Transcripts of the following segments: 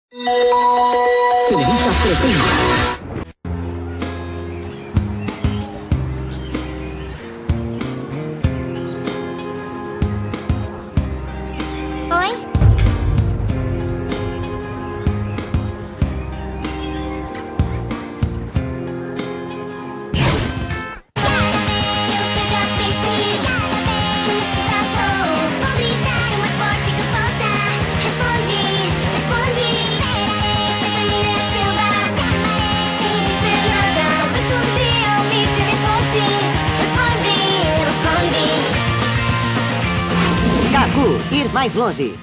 Televisa presenta. Ir mais longe.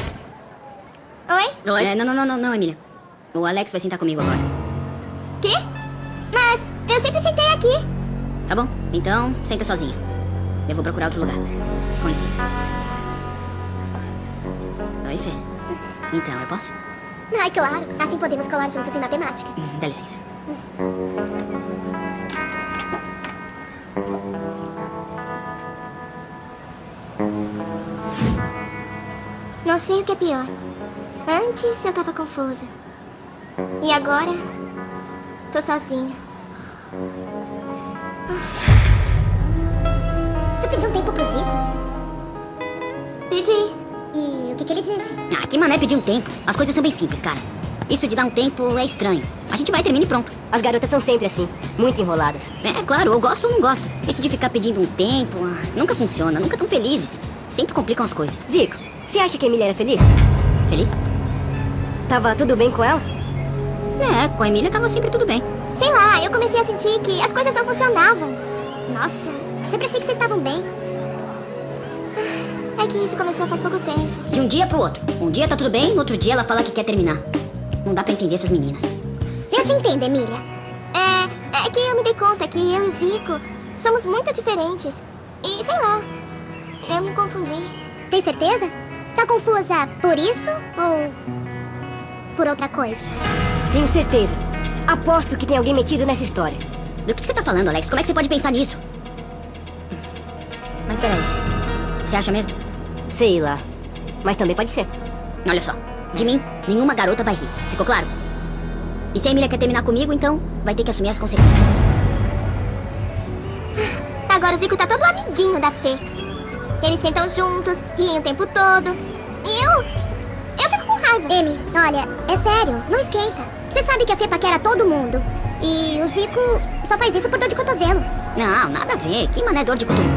Oi? Oi? Não, Emília. O Alex vai sentar comigo agora. Quê? Mas eu sempre sentei aqui. Tá bom, então senta sozinha. Eu vou procurar outro lugar. Com licença. Oi, Fê. Então, eu posso? Ai, claro. Assim podemos colar juntas em matemática. Dá licença. Não sei o que é pior. Antes eu tava confusa. E agora, tô sozinha. Você pediu um tempo pro Zico? Pedi. E o que ele disse? Ah, que mané pedir um tempo. As coisas são bem simples, cara. Isso de dar um tempo é estranho. A gente vai, termina e pronto. As garotas são sempre assim, muito enroladas. É, claro, ou gosta ou não gosta. Isso de ficar pedindo um tempo, nunca funciona, nunca tão felizes. Sempre complicam as coisas. Zico, você acha que a Emília era feliz? Feliz? Tava tudo bem com ela? É, com a Emília tava sempre tudo bem. Sei lá, eu comecei a sentir que as coisas não funcionavam. Nossa, sempre achei que vocês estavam bem. É que isso começou faz pouco tempo. De um dia pro outro. Um dia tá tudo bem, no outro dia ela fala que quer terminar. Não dá pra entender essas meninas. Eu te entendo, Emília. É que eu me dei conta que eu e o Zico somos muito diferentes. E sei lá, eu me confundi. Tem certeza? Tá confusa por isso ou por outra coisa? Tenho certeza. Aposto que tem alguém metido nessa história. Do que você tá falando, Alex? Como é que você pode pensar nisso? Mas peraí. Você acha mesmo? Sei lá. Mas também pode ser. Olha só. De mim, nenhuma garota vai rir. Ficou claro? E se a Emília quer terminar comigo, então vai ter que assumir as consequências. Agora o Zico tá todo amiguinho da Fê. Eles sentam juntos, riem o tempo todo. E eu fico com raiva. Amy, olha, é sério, não esquenta. Você sabe que a Fê paquera todo mundo. E o Zico só faz isso por dor de cotovelo. Não, nada a ver. Que mané dor de cotovelo.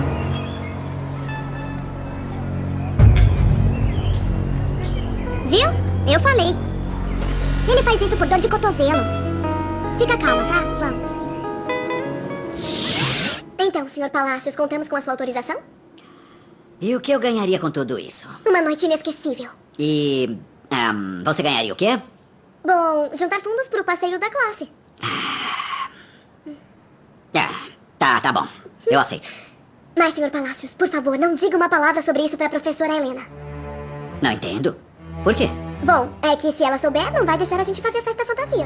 Viu? Eu falei. Ele faz isso por dor de cotovelo. Fica calma, tá? Vamos. Então, Sr. Palácios, contamos com a sua autorização? E o que eu ganharia com tudo isso? Uma noite inesquecível. E... você ganharia o quê? Bom, juntar fundos pro passeio da classe. Tá bom. Eu aceito. Mas, Sr. Palácios, por favor, não diga uma palavra sobre isso pra professora Helena. Não entendo. Por quê? Bom, é que se ela souber, não vai deixar a gente fazer festa fantasia.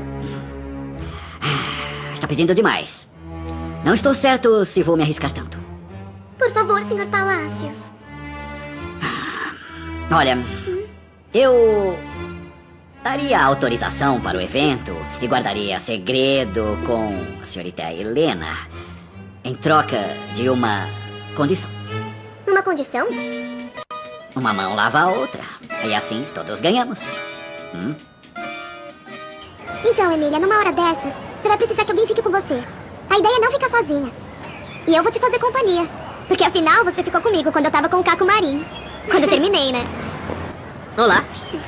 Está pedindo demais. Não estou certo se vou me arriscar tanto. Por favor, Sr. Palácios. Olha, eu daria autorização para o evento e guardaria segredo com a senhorita Helena em troca de uma condição. Uma condição? Uma mão lava a outra. E assim todos ganhamos. Então, Emília, numa hora dessas, você vai precisar que alguém fique com você. A ideia é não ficar sozinha. E eu vou te fazer companhia. Porque afinal, você ficou comigo quando eu tava com o Caco Marinho. Quando eu terminei, né? Olá.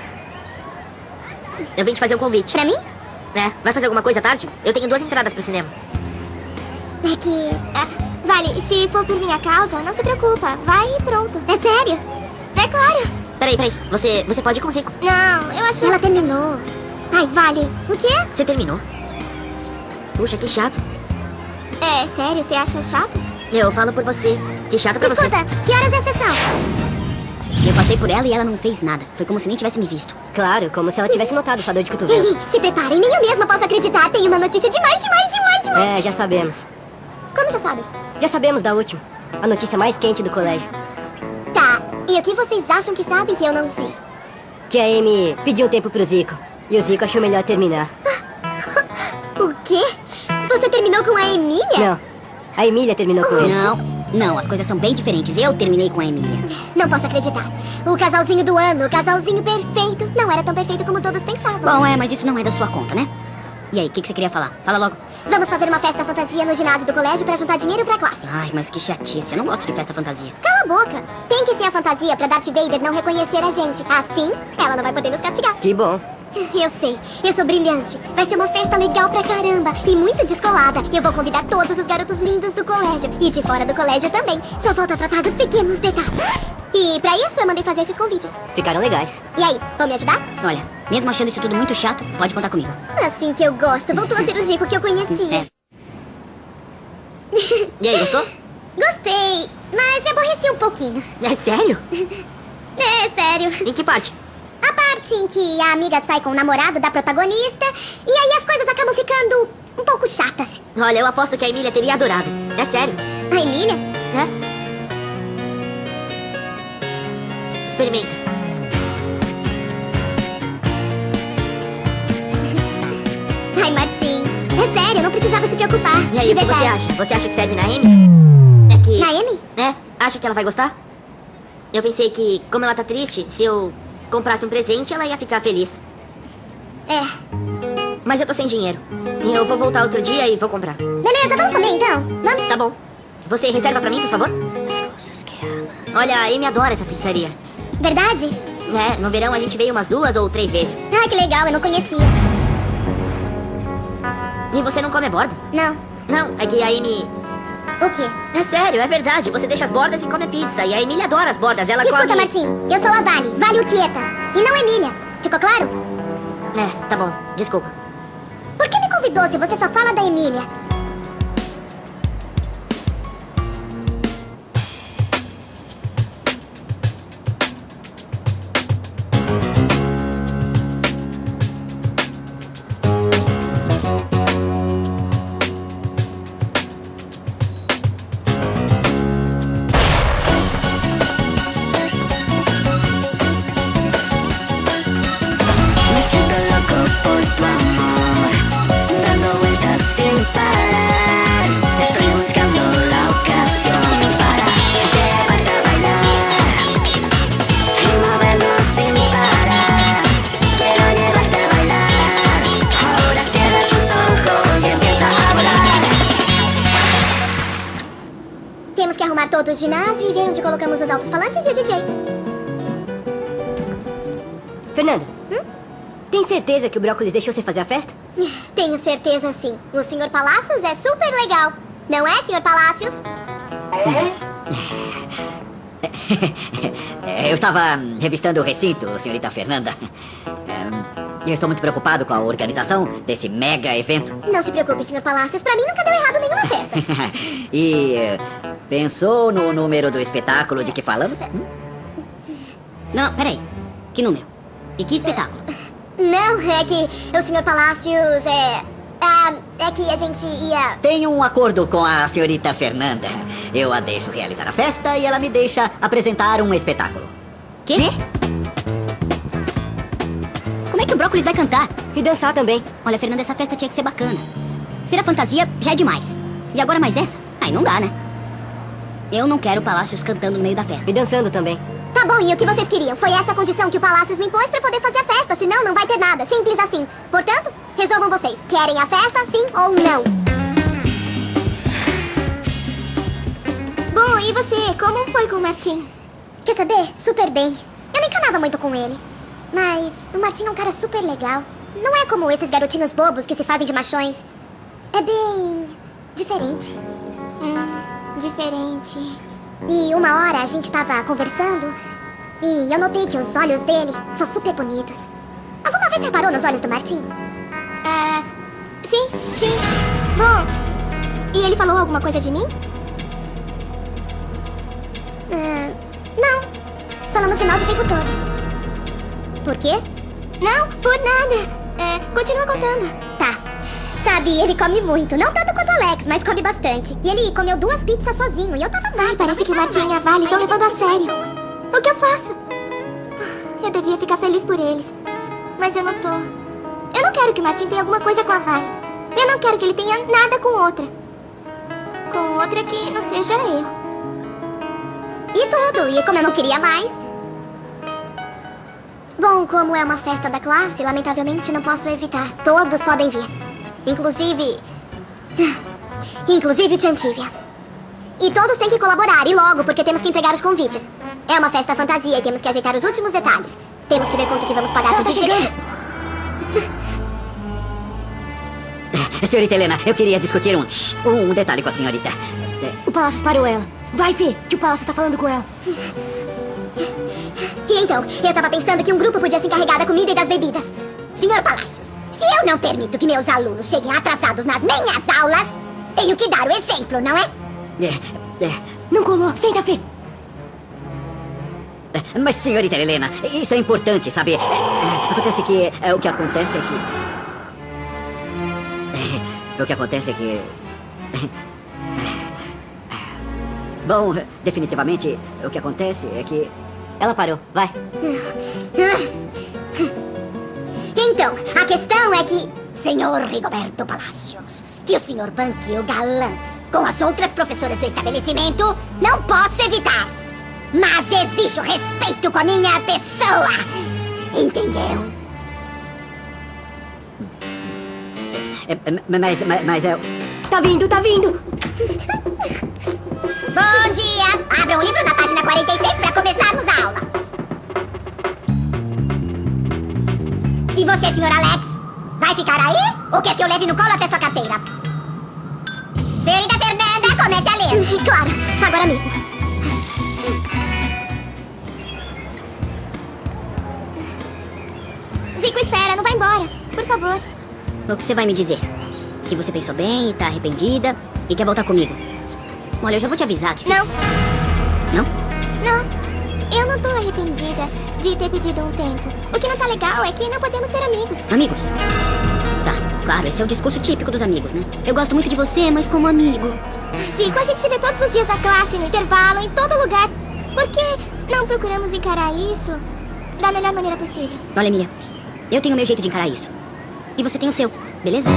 Eu vim te fazer um convite. Pra mim? É, vai fazer alguma coisa à tarde? Eu tenho 2 entradas pro cinema. É que... vale, se for por minha causa, não se preocupa. Vai e pronto. É sério. É claro. Peraí. Você pode ir com o Zico. Não, eu acho... Ela terminou. Ai, vale. O quê? Você terminou? Puxa, que chato. É sério? Você acha chato? Eu falo por você. Que chato pra Escuta, que horas é a sessão? Eu passei por ela e ela não fez nada. Foi como se nem tivesse me visto. Claro, como se ela tivesse notado sua dor de cotovelo. Se preparem, nem eu mesma posso acreditar. Tem uma notícia demais. É, já sabemos. Como já sabe? Já sabemos da última. A notícia mais quente do colégio. Tá, e o que vocês acham que sabem que eu não sei? Que a Amy pediu um tempo pro Zico. E o Zico achou melhor terminar. O quê? Você terminou com a Emília? Não, a Emília terminou com ele. Não, as coisas são bem diferentes. Eu terminei com a Emília. Não posso acreditar. O casalzinho do ano, o casalzinho perfeito. Não era tão perfeito como todos pensavam. Bom, mas isso não é da sua conta, né? E aí, o que você queria falar? Fala logo. Vamos fazer uma festa fantasia no ginásio do colégio pra juntar dinheiro pra classe. Ai, mas que chatice. Eu não gosto de festa fantasia. Cala a boca. Tem que ser a fantasia pra Darth Vader não reconhecer a gente. Assim, ela não vai poder nos castigar. Que bom. Eu sei, eu sou brilhante. Vai ser uma festa legal pra caramba e muito descolada. Eu vou convidar todos os garotos lindos do colégio e de fora do colégio também. Só falta tratar dos pequenos detalhes. E pra isso eu mandei fazer esses convites. Ficaram legais. E aí, vão me ajudar? Olha, mesmo achando isso tudo muito chato, pode contar comigo. Assim que eu gosto. Voltou a ser o Zico que eu conhecia. E aí, gostou? Gostei, mas me aborreci um pouquinho. É sério? É, sério. Em que parte? A parte em que a amiga sai com o namorado da protagonista e aí as coisas acabam ficando um pouco chatas. Olha, eu aposto que a Emília teria adorado. É sério. A Emília? É? Experimenta. Ai, Martim. É sério, não precisava se preocupar. E aí, de o que verdade. você acha? Você acha que serve na Amy? É que... Na Amy? Acha que ela vai gostar? Eu pensei que, como ela tá triste, se eu comprasse um presente, ela ia ficar feliz. É. Mas eu tô sem dinheiro. E eu vou voltar outro dia e vou comprar. Beleza, vamos comer então. Vamos? Tá bom. Você reserva pra mim, por favor? As coisas que ama. Olha, a Amy adora essa pizzaria. Verdade? No verão a gente veio umas 2 ou 3 vezes. Ah, que legal, eu não conhecia. E você não come a borda? Não. Não, é que a Amy... O quê? É sério, é verdade. Você deixa as bordas e come a pizza. E a Emília adora as bordas, ela Escuta, come... Martim, eu sou a Vale, Vale Urquieta. E não Emília. Ficou claro? Tá bom. Desculpa. Por que me convidou se você só fala da Emília? Todo o ginásio e ver onde colocamos os alto-falantes e o DJ. Fernanda, tem certeza que o Brócolis deixou você fazer a festa? Tenho certeza, sim. O Sr. Palácios é super legal. Não é, Sr. Palácios? Eu estava revistando o recinto, senhorita Fernanda. Eu estou muito preocupado com a organização desse mega evento. Não se preocupe, Sr. Palácios. Pra mim nunca deu errado nenhuma festa. E pensou no número do espetáculo de que falamos? Não, peraí. Que número? E que espetáculo? Não, é que o Sr. Palácios é que a gente ia... Tenho um acordo com a senhorita Fernanda. Eu a deixo realizar a festa e ela me deixa apresentar um espetáculo. Quê? Como é que o Brócolis vai cantar? E dançar também. Olha, Fernanda, essa festa tinha que ser bacana. Ser a fantasia já é demais. E agora mais essa? Aí não dá, né? Eu não quero o Palácios cantando no meio da festa. E dançando também. Tá bom, e o que vocês queriam? Foi essa a condição que o Palácios me impôs pra poder fazer a festa. Senão não vai ter nada. Simples assim. Portanto, resolvam vocês. Querem a festa, sim ou não? Bom, e você? Como foi com o Martim? Quer saber? Super bem. Eu não encanava muito com ele. Mas o Martim é um cara super legal. Não é como esses garotinhos bobos que se fazem de machões. É bem... diferente. Diferente. E uma hora a gente tava conversando e eu notei que os olhos dele são super bonitos. Alguma vez reparou nos olhos do Martim? Sim. Bom, e ele falou alguma coisa de mim? Não. Falamos de nós o tempo todo. Por quê? Não, por nada. Continua contando. Tá. Sabe, ele come muito. Não tanto quanto o Alex, mas come bastante. E ele comeu 2 pizzas sozinho e eu tava mal. Parece que o Martim e a Vale estão levando a sério. O que eu faço? Eu devia ficar feliz por eles. Mas eu não tô. Eu não quero que o Martin tenha alguma coisa com a Vale. Eu não quero que ele tenha nada com outra. Com outra que não seja eu. E tudo. E como eu não queria mais... Bom, como é uma festa da classe, lamentavelmente não posso evitar. Todos podem vir. Inclusive Tiantívia. E todos têm que colaborar, e logo, porque temos que entregar os convites. É uma festa fantasia e temos que ajeitar os últimos detalhes. Temos que ver quanto que vamos pagar por DJ. Senhorita Helena, eu queria discutir um detalhe com a senhorita. O Palácio parou ela. Vai, Fê, que o Palácio está falando com ela. E então, eu tava pensando que um grupo podia se encarregar da comida e das bebidas. Senhor Palácios, se eu não permito que meus alunos cheguem atrasados nas minhas aulas, tenho que dar o exemplo, não é? Não colou. Senta, Fê. Mas, senhorita Helena, isso é importante, sabe? Acontece que... O que acontece é que... O que acontece é que... Bom, definitivamente, o que acontece é que... Ela parou, vai. Então, a questão é que... Senhor Rigoberto Palacios, que o senhor banque o galã com as outras professoras do estabelecimento, não posso evitar. Mas exige o respeito com a minha pessoa. Entendeu? Mas é... Tá vindo, tá vindo. Bom dia! Abra um livro na página 46 para começarmos a aula. E você, senhor Alex? Vai ficar aí? Ou quer que eu leve no colo até sua carteira? Senhorita Fernanda, comece a ler. Claro, agora mesmo. Zico, espera, não vai embora. Por favor. O que você vai me dizer? Que você pensou bem e tá arrependida e quer voltar comigo. Olha, eu já vou te avisar que... Não. Não? Não. Eu não tô arrependida de ter pedido um tempo. O que não tá legal é que não podemos ser amigos. Amigos? Tá, claro, esse é o discurso típico dos amigos, né? Eu gosto muito de você, mas como amigo. Zico, a gente se vê todos os dias na classe, no intervalo, em todo lugar. Por que não procuramos encarar isso da melhor maneira possível? Olha, Mia, eu tenho o meu jeito de encarar isso. E você tem o seu, beleza?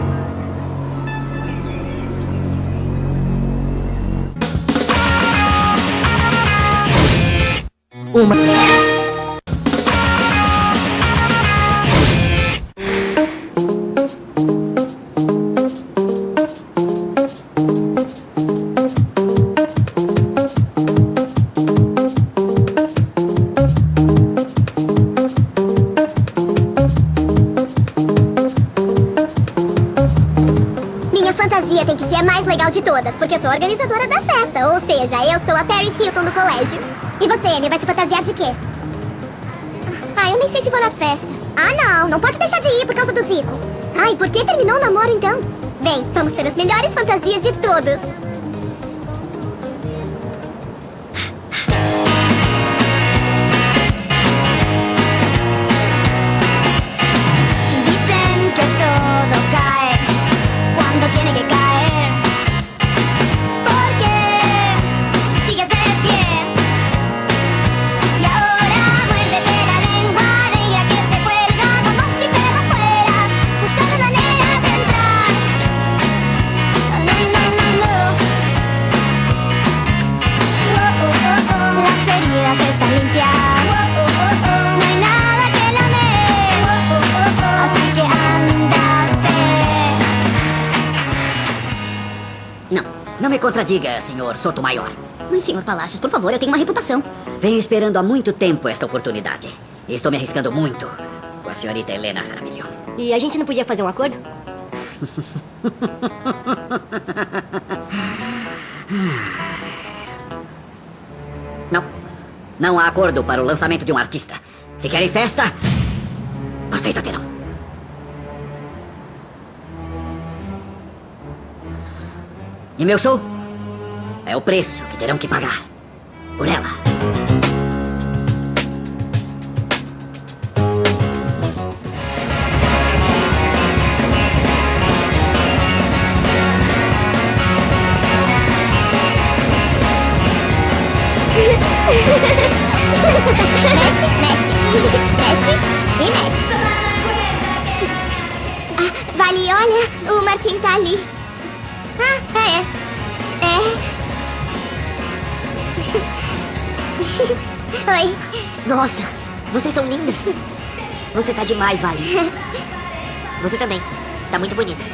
Minha fantasia tem que ser a mais legal de todas, porque eu sou a organizadora da festa. Ou seja, eu sou a Paris Hilton do colégio. E você, Amy, vai se fantasiar de quê? Eu nem sei se vou na festa. Não pode deixar de ir por causa do Zico. E por que terminou o namoro então? Bem, vamos ter as melhores fantasias de todos. Dicen que todo cae cuando tiene que caer. Porque sigues de pie. Y ahora muérdete la lengua negra que te cuelga como si pego fueras, buscando manera de entrar. No. Las heridas están limpias. No hay nada que lamer. Así que ándate. Não. Não me contradiga, senhor Sotomayor. Mas, senhor Palácios, por favor, eu tenho uma reputação. Venho esperando há muito tempo esta oportunidade. E estou me arriscando muito com a senhorita Helena Jaramillo. E a gente não podia fazer um acordo? Não há acordo para o lançamento de um artista. Se querem festa, vocês a terão. E meu show é o preço que terão que pagar por ela. Messi e Messi. Vale, olha, o Martim tá ali. Ah, Oi. Nossa, vocês estão lindas. Você tá demais, Vale. Você também. Tá muito bonita.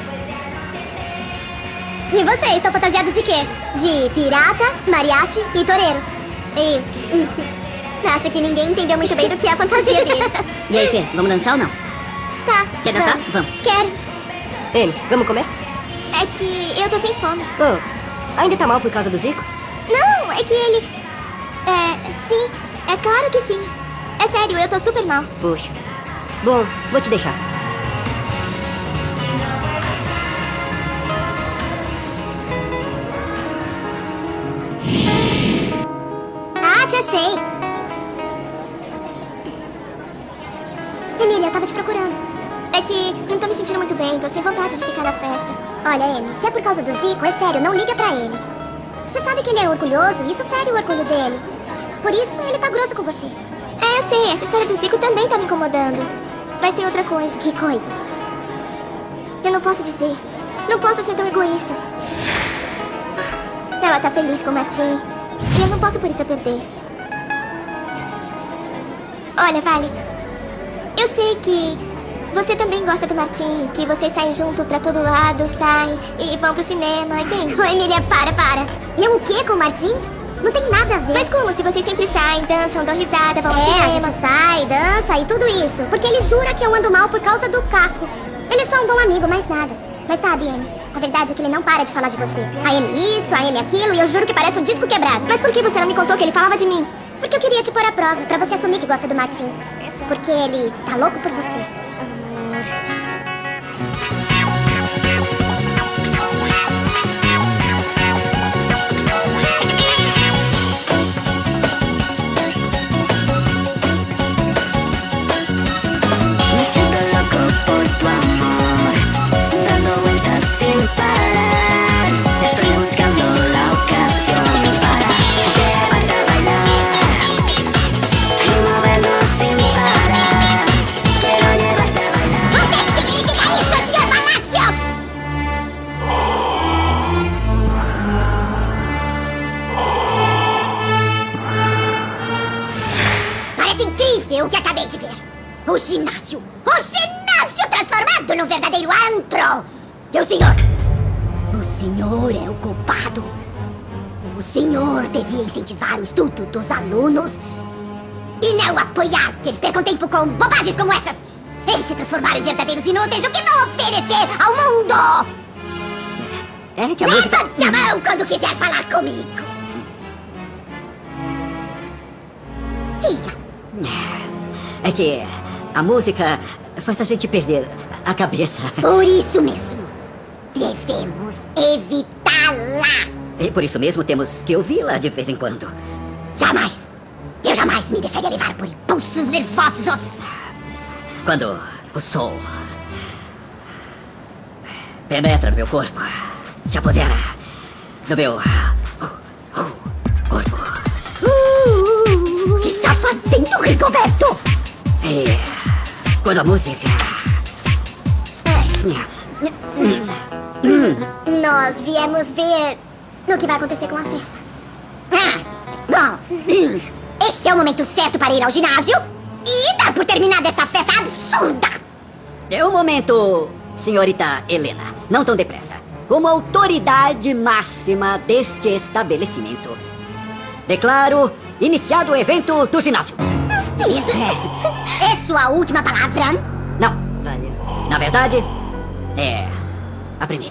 E vocês, estão fantasiados de quê? De pirata, mariachi e toureiro. E... acho que ninguém entendeu muito bem do que é a fantasia dele. E aí, Fê, vamos dançar ou não? Tá. Quer dançar? Vamos. Quero. Amy, vamos comer? É que eu tô sem fome. Oh, ainda tá mal por causa do Zico? Não, é que ele... sim, é claro que sim. É sério, eu tô super mal. Puxa. Bom, vou te deixar. Ah, te achei. Emília, eu tava te procurando. É que não tô me sentindo muito bem, tô sem vontade de ficar na festa. Olha, Amy, se é por causa do Zico, é sério, não liga pra ele. Você sabe que ele é orgulhoso e isso fere o orgulho dele. Por isso, ele tá grosso com você. É, eu sei, essa história do Zico também tá me incomodando. Mas tem outra coisa. Que coisa? Eu não posso dizer. Não posso ser tão egoísta. Ela tá feliz com o Martim. E eu não posso por isso perder. Olha, Vale. Eu sei que você também gosta do Martim. Que vocês saem junto pra todo lado, saem e vão pro cinema, entende? Ô, Emília, para. Eu o quê com o Martim? Não tem nada a ver. Mas como se vocês sempre saem, dançam, dão risada, vão ao cinema? A gente sai, dança e tudo isso. Porque ele jura que eu ando mal por causa do Caco. Ele é só um bom amigo, mais nada. Mas sabe, Amy, a verdade é que ele não para de falar de você. A Amy isso, a Amy aquilo, e eu juro que parece um disco quebrado. Mas por que você não me contou que ele falava de mim? Porque eu queria te pôr à prova, pra você assumir que gosta do Martim. Porque ele tá louco por você. O que acabei de ver. O ginásio transformado num verdadeiro antro. E o senhor é o culpado. O senhor devia incentivar o estudo dos alunos e não apoiar que eles percam tempo com bobagens como essas. Eles se transformaram em verdadeiros inúteis. O que vão oferecer ao mundo? É que a música... Levante a mão quando quiser falar comigo. Diga. É que a música faz a gente perder a cabeça. Por isso mesmo, devemos evitá-la. E por isso mesmo temos que ouvi-la de vez em quando. Jamais. Eu jamais me deixaria levar por impulsos nervosos. Quando o sol penetra no meu corpo, se apodera do meu corpo. O que está fazendo, Rigoberto? E quando a música... Nós viemos ver o que vai acontecer com a festa. Bom, este é o momento certo para ir ao ginásio e dar por terminada essa festa absurda. É o momento, senhorita Helena. Não tão depressa. Como autoridade máxima deste estabelecimento, declaro iniciado o evento do ginásio. Isso é sua última palavra? Não. Vale. Na verdade, é a primeira.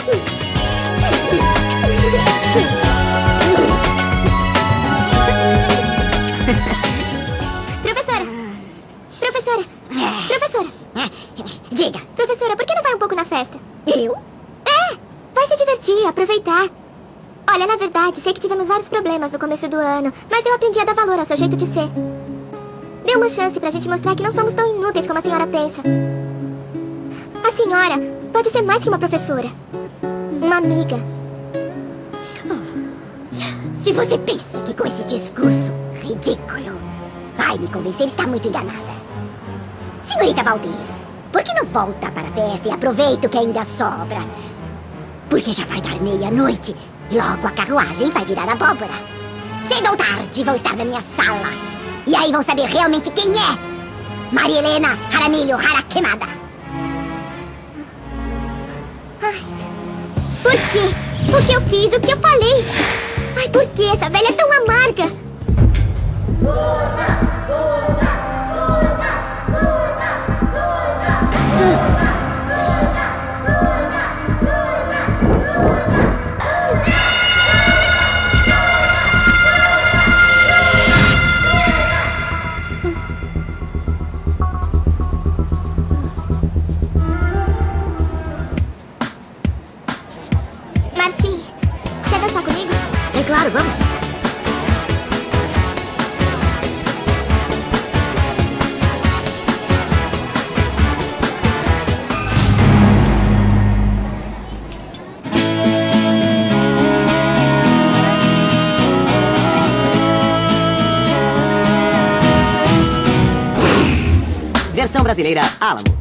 Professora. Diga. Professora, por que não vai um pouco na festa? Eu? Vai se divertir, aproveitar. Olha, na verdade, sei que tivemos vários problemas no começo do ano, mas eu aprendi a dar valor ao seu jeito de ser. Dê uma chance pra gente mostrar que não somos tão inúteis como a senhora pensa. A senhora pode ser mais que uma professora. Uma amiga. Se você pensa que com esse discurso ridículo vai me convencer, está muito enganada. Senhorita Valdez, por que não volta para a festa e aproveita o que ainda sobra? Porque já vai dar meia-noite e logo a carruagem vai virar abóbora. Cedo ou tarde vão estar na minha sala. E aí vão saber realmente quem é Maria Helena Jaramillo Jaraquemada. Ai, por quê? O que eu fiz? O que eu falei? Ai, por que essa velha é tão amarga? Martim, quer dançar comigo? É claro, vamos. Versão brasileira Alamo.